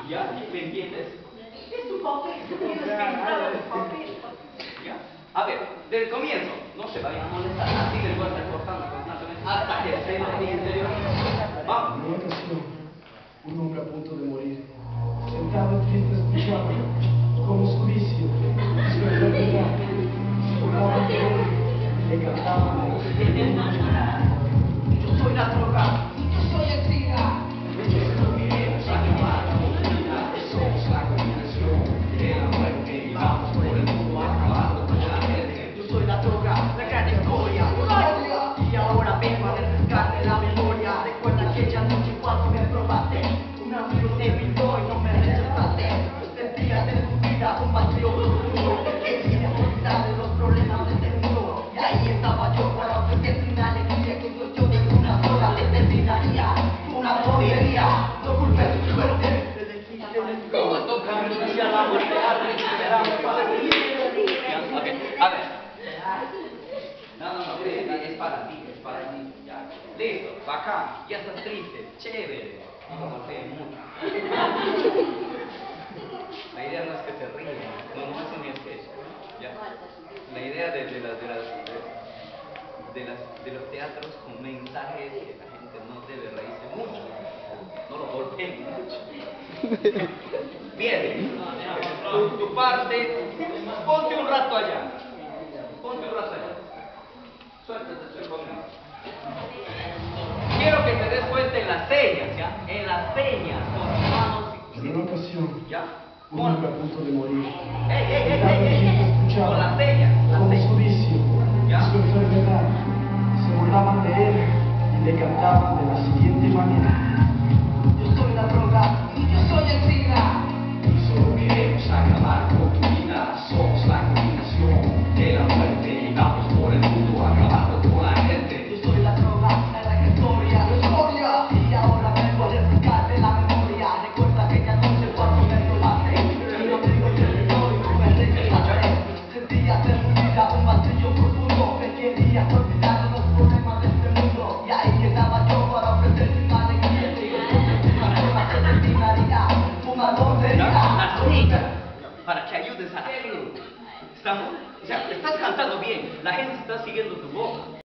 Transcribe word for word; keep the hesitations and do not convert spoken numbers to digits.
¿Ya? ¿Me entiendes? Es tu papel, tú tienes pensado el papel. ¿Ya? A ver, del comienzo, no se vayan a molestar, así les voy a estar cortando constantemente hasta que se lo en serio. Vamos. En una ocasión, un hombre a punto de morir, sentado triste escuchaba como su vicio, su enfermedad, se burlaban de él y le cantaban. Yo soy la droga, yo soy el SIDA. No queremos acabar con tu vida, somos la combinación de la muerte y vamos por el mundo acabando con la gente. Yo soy la droga, la gran historia. Y ahora vengo a refrescarle la memoria. Recuerda aquella noche cuando me probaste. Un amigo te pintó y no me rechazaste. Sentías en tu vida un vacío profundo. Querías olvidar de los problemas de este mundo. Y ahí estaba yo para ofrecerte una alegría que soy yo de una sola te terminaría. Una tontería, no culpes tu suerte. Como toca renunciar a la muerte, esperamos para ti. Ya, ok, a ver. No, no, no, es para ti, es para ti. Ya. Listo, bacán, ya estás triste, chévere. No me ríe mucho. La idea no es que te rías, no, no es un sketch. ¿Ya? La idea de, de, las, de, las, de, las, de los teatros con mensajes es que la gente no debe reírse mucho, no lo golpeen mucho. Bien, tu, tu parte, ponte un rato allá, ponte un rato allá. Suéltate, estoy conmigo. Quiero que te des cuenta en las señas, ¿ya? En las señas, con tus manos. En una ocasión, ¿Ya? un Con... hombre a punto de morir, ¡Ey, ey, ey, sentado ey, ey! triste Con escuchaba las señas, las como su señas. vicio, ¿Ya? su enfermedad, se burlaban de él y le cantaban de la siguiente manera. Yo soy la droga, yo soy el SIDA. Solo queremos acabar con tu vida, somos la combinación de la muerte y vamos por el mundo acabando con la gente. Yo soy la droga, la gran historia, la historia. Y ahora vengo a refrescarte la memoria. Recuerda aquella noche cuando me probaste. Un amigo te pintó y no me rechazaste. Sentías en tu vida un vacío profundo. Me querías olvidar de los problemas de este mundo. Y ahí quedaba yo para ofrecerte una alegría. Que yo de una forma te terminaría. Una tontería. Las señas, para que ayudes a la gente. Estamos, o sea, estás cantando bien, la gente está siguiendo tu voz.